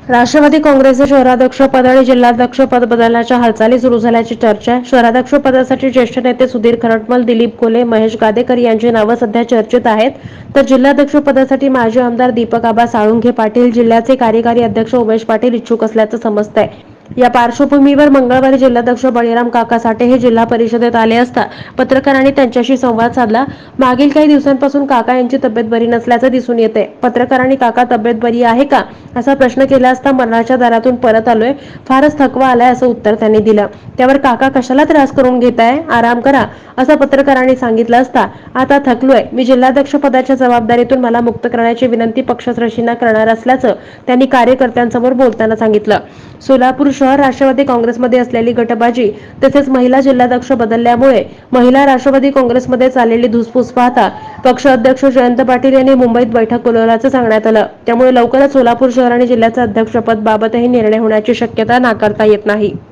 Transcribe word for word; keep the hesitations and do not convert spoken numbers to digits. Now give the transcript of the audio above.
राष्ट्रवादी काँग्रेसचे शहराध्यक्षपद आणि जिल्हाध्यक्षपद बदलण्याच्या हालचाली सुरू झाल्याची चर्चा. शहराध्यक्षपदासाठी ज्येष्ठ नेते सुधीर खरटमल, दिलीप कोले, महेश गादेकर यांची नावं सध्या चर्चेत आहेत. तर जिल्हाध्यक्षपदासाठी माजी आमदार दीपक आबा साळुंखे पाटील, जिल्ह्याचे कार्यकारी अध्यक्ष उमेश पाटील इच्छुक असल्याचं समजतंय. या पार्श्वभूमीवर मंगळवारी जिल्हाध्यक्ष बळीराम काका साठे हे जिल्हा परिषदेत आले असता पत्रकारांनी त्यांच्याशी संवाद साधला. मागील काही दिवसांपासून काका यांची तब्येत बरी नसल्याचं दिसून येते. पत्रकारांनी काका तब्येत बरी आहे का असा प्रश्न केला असता मरणाच्या दारातून परत आलोय, फारच थकवा आलाय असं उत्तर त्यांनी दिलं. त्यावर काका कशाला त्रास करून घेताय, आराम करा असं पत्रकारांनी सांगितलं असता आता थकलोय, मी जिल्हाध्यक्ष पदाच्या जबाबदारीतून मला मुक्त करण्याची विनंती पक्षश्रेष्ठींना करणार असल्याचं त्यांनी कार्यकर्त्यांसमोर बोलताना सांगितलं. सोलापूर शहर राष्ट्रवादी काँग्रेसमध्ये असलेली गटबाजी तसेच महिला जिल्हाध्यक्ष बदलल्यामुळे महिला राष्ट्रवादी काँग्रेसमध्ये चाललेली धुसफूस पाहता पक्ष अध्यक्ष जयंत पाटील यांनी मुंबईत बैठक बोलावल्याचं सांगण्यात आलं. त्यामुळे लवकरच सोलापूर शहर आणि जिल्ह्याचं अध्यक्षपद बाबतही निर्णय होण्याची शक्यता नाकारता येत नाही.